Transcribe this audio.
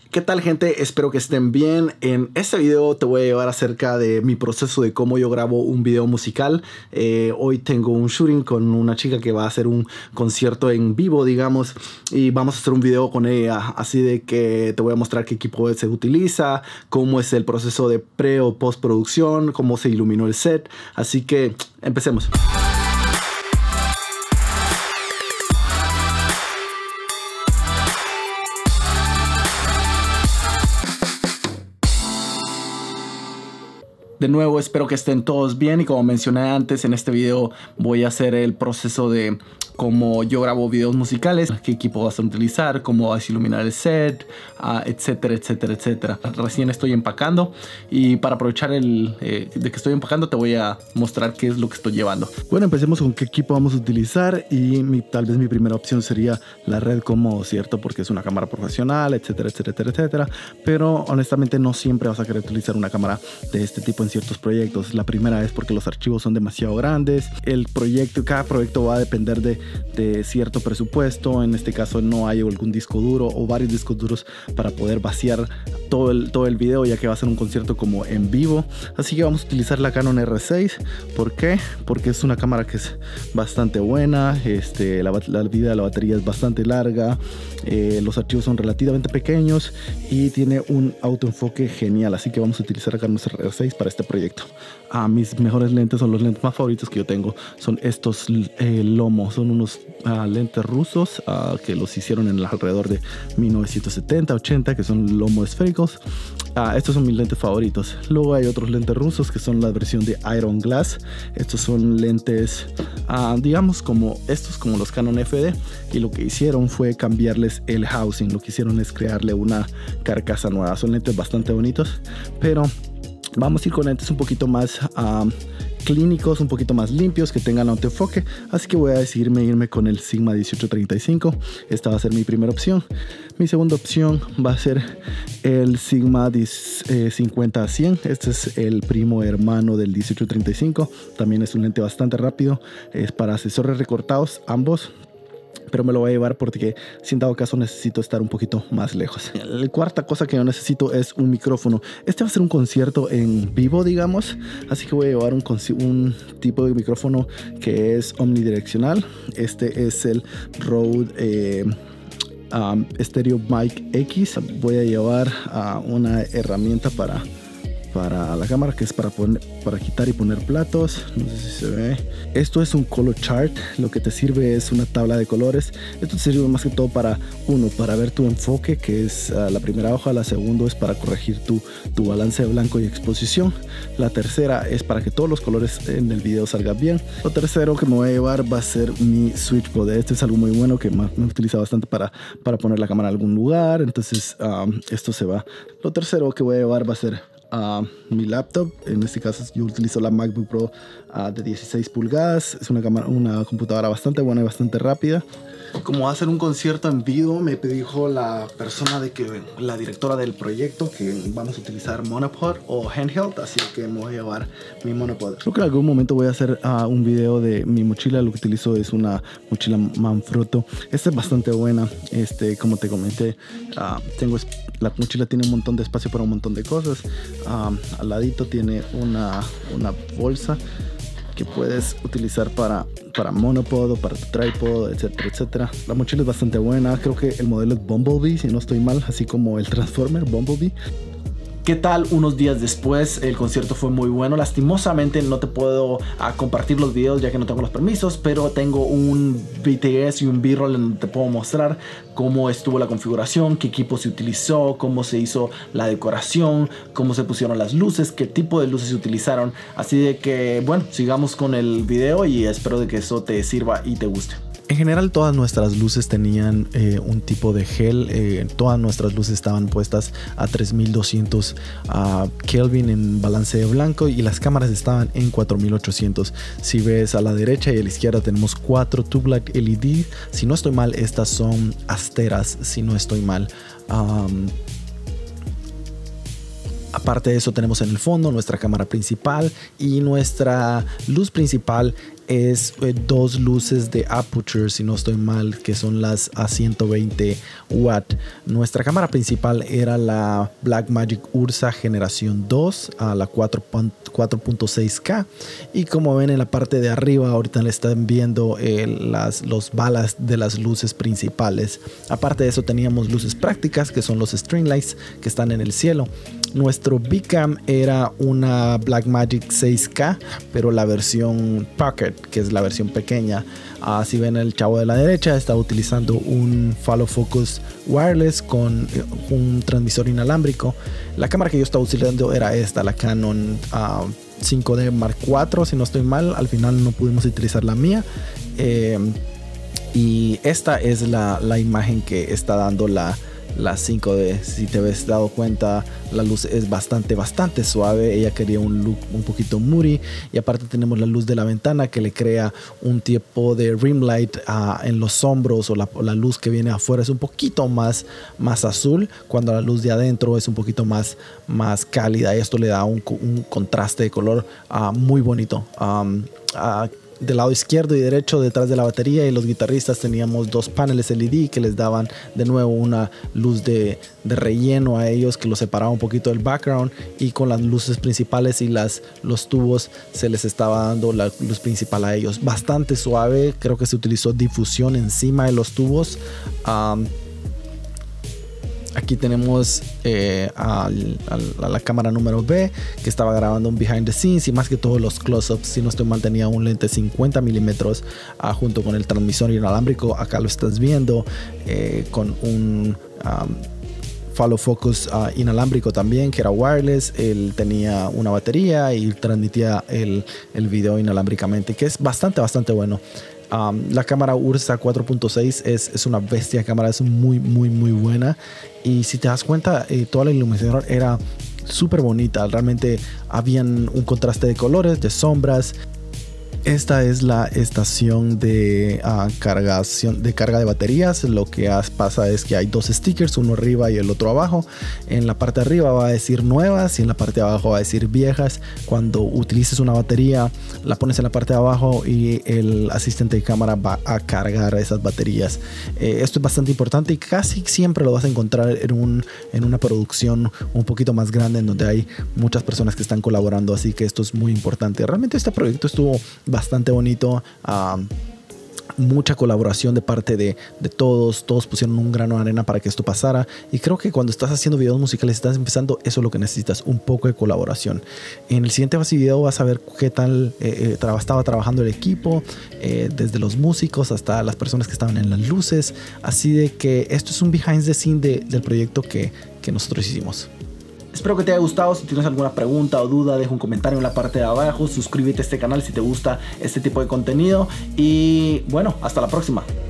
¿Qué tal, gente? Espero que estén bien. En este video te voy a llevar acerca de mi proceso de cómo yo grabo un video musical. Hoy tengo un shooting con una chica que va a hacer un concierto en vivo, digamos, y vamos a hacer un video con ella. Así de que te voy a mostrar qué equipo se utiliza, cómo es el proceso de pre o postproducción, cómo se iluminó el set. Así que empecemos. De nuevo, espero que estén todos bien y como mencioné antes, en este video voy a hacer el proceso de cómo yo grabo videos musicales, qué equipo vas a utilizar, cómo vas a iluminar el set, etcétera, etcétera, etcétera. Recién estoy empacando y para aprovechar de que estoy empacando te voy a mostrar qué es lo que estoy llevando. Bueno, empecemos con qué equipo vamos a utilizar y tal vez mi primera opción sería la Red Komodo, ¿cierto? Porque es una cámara profesional, etcétera, etcétera, etcétera. Pero honestamente no siempre vas a querer utilizar una cámara de este tipo en ciertos proyectos. La primera es porque los archivos son demasiado grandes. Cada proyecto va a depender de cierto presupuesto. En este caso no hay algún disco duro o varios discos duros para poder vaciar todo el video, ya que va a ser un concierto como en vivo. Así que vamos a utilizar la Canon R6. ¿Por qué? Porque es una cámara que es bastante buena. La vida de la batería es bastante larga. Los archivos son relativamente pequeños y tiene un autoenfoque genial. Así que vamos a utilizar la Canon R6 para este proyecto. Mis mejores lentes son los lentes más favoritos que yo tengo. Son estos Lomo. Son unos lentes rusos que los hicieron en el alrededor de 1970-80, que son Lomo esféricos. Estos son mis lentes favoritos. Luego hay otros lentes rusos que son la versión de Iron Glass. Estos son lentes, digamos, como los Canon FD. Y lo que hicieron fue cambiarles el housing. Lo que hicieron es crearle una carcasa nueva. Son lentes bastante bonitos, pero vamos a ir con lentes un poquito más clínicos, un poquito más limpios, que tengan autoenfoque. Así que voy a decidirme irme con el Sigma 1835. Esta va a ser mi primera opción. Mi segunda opción va a ser el Sigma 50-100. Este es el primo hermano del 1835. También es un lente bastante rápido. Es para asesores recortados, ambos. Pero me lo voy a llevar porque si en dado caso necesito estar un poquito más lejos. La cuarta cosa que yo necesito es un micrófono. Este va a ser un concierto en vivo, digamos. Así que voy a llevar un tipo de micrófono que es omnidireccional. Este es el Rode Stereo Mic X. Voy a llevar una herramienta para la cámara, que es para quitar y poner platos. No sé si se ve. Esto es un color chart. Lo que te sirve es una tabla de colores. Esto te sirve más que todo para ver tu enfoque, que es la primera hoja. La segunda es para corregir tu balance de blanco y exposición. La tercera es para que todos los colores en el video salgan bien. Lo tercero que me voy a llevar va a ser mi switchboard. Este es algo muy bueno que me utiliza bastante para poner la cámara en algún lugar. Entonces esto se va. Lo tercero que voy a llevar va a ser mi laptop. En este caso yo utilizo la MacBook Pro de 16 pulgadas. Es una computadora bastante buena y bastante rápida. Como va a ser un concierto en vivo, me dijo la directora del proyecto que vamos a utilizar monopod o handheld, así que me voy a llevar mi monopod. Creo que en algún momento voy a hacer un video de mi mochila. Lo que utilizo es una mochila Manfrotto. Esta es bastante buena. Como te comenté, la mochila tiene un montón de espacio para un montón de cosas. Al ladito tiene una bolsa que puedes utilizar para monopod o para tu tripod, etcétera, etcétera. La mochila es bastante buena. Creo que el modelo es Bumblebee, si no estoy mal, así como el Transformer Bumblebee. ¿Qué tal? Unos días después el concierto fue muy bueno. Lastimosamente no te puedo compartir los videos ya que no tengo los permisos, pero tengo un BTS y un B-roll en donde te puedo mostrar cómo estuvo la configuración, qué equipo se utilizó, cómo se hizo la decoración, cómo se pusieron las luces, qué tipo de luces se utilizaron. Así de que bueno, sigamos con el video y espero de que eso te sirva y te guste. En general todas nuestras luces tenían un tipo de gel. Todas nuestras luces estaban puestas a 3200 Kelvin en balance de blanco y las cámaras estaban en 4800. Si ves a la derecha y a la izquierda tenemos 4 tube light LED. Si no estoy mal, estas son Asteras, si no estoy mal. Aparte de eso tenemos en el fondo nuestra cámara principal y nuestra luz principal es dos luces de aperture, si no estoy mal, que son las a 120 watt. Nuestra cámara principal era la Blackmagic Ursa generación 2 a la 4.6K, y como ven en la parte de arriba ahorita le están viendo los balas de las luces principales. Aparte de eso teníamos luces prácticas, que son los string lights que están en el cielo. Nuestro Bcam era una Blackmagic 6K, pero la versión Pocket, que es la versión pequeña. Si ven el chavo de la derecha, está utilizando un follow focus wireless con un transmisor inalámbrico. La cámara que yo estaba utilizando era esta, la Canon 5D Mark IV, si no estoy mal. Al final no pudimos utilizar la mía. Y esta es la imagen que está dando la 5D. Si te ves dado cuenta, la luz es bastante suave. Ella quería un look un poquito moody, y aparte tenemos la luz de la ventana que le crea un tipo de rim light en los hombros, o la luz que viene afuera es un poquito más azul, cuando la luz de adentro es un poquito más cálida, y esto le da un contraste de color muy bonito. Del lado izquierdo y derecho, detrás de la batería y los guitarristas, teníamos dos paneles LED que les daban de nuevo una luz de relleno a ellos, que los separaba un poquito del background, y con las luces principales y los tubos se les estaba dando la luz principal a ellos. Bastante suave, creo que se utilizó difusión encima de los tubos. Aquí tenemos a la cámara número B, que estaba grabando un behind the scenes, y más que todo los close-ups. Si no estoy mal, tenía un lente 50 milímetros junto con el transmisor inalámbrico. Acá lo estás viendo con un follow focus inalámbrico también, que era wireless. Él tenía una batería y transmitía el video inalámbricamente, que es bastante bueno. La cámara Ursa 4.6 es una bestia cámara, es muy buena, y si te das cuenta, toda la iluminación era súper bonita. Realmente habían un contraste de colores, de sombras. Esta es la estación de carga de baterías. Lo que pasa es que hay dos stickers, uno arriba y el otro abajo. En la parte de arriba va a decir nuevas, y en la parte de abajo va a decir viejas. Cuando utilices una batería, la pones en la parte de abajo y el asistente de cámara va a cargar esas baterías. Esto es bastante importante, y casi siempre lo vas a encontrar en una producción un poquito más grande, en donde hay muchas personas que están colaborando, así que esto es muy importante. Realmente este proyecto estuvo bastante bonito. Mucha colaboración de parte de todos pusieron un grano de arena para que esto pasara, y creo que cuando estás haciendo videos musicales, estás empezando, eso es lo que necesitas, un poco de colaboración. En el siguiente video vas a ver qué tal estaba trabajando el equipo, desde los músicos hasta las personas que estaban en las luces. Así de que esto es un behind the scene del proyecto que nosotros hicimos. Espero que te haya gustado. Si tienes alguna pregunta o duda, deja un comentario en la parte de abajo. Suscríbete a este canal si te gusta este tipo de contenido. Y bueno, hasta la próxima.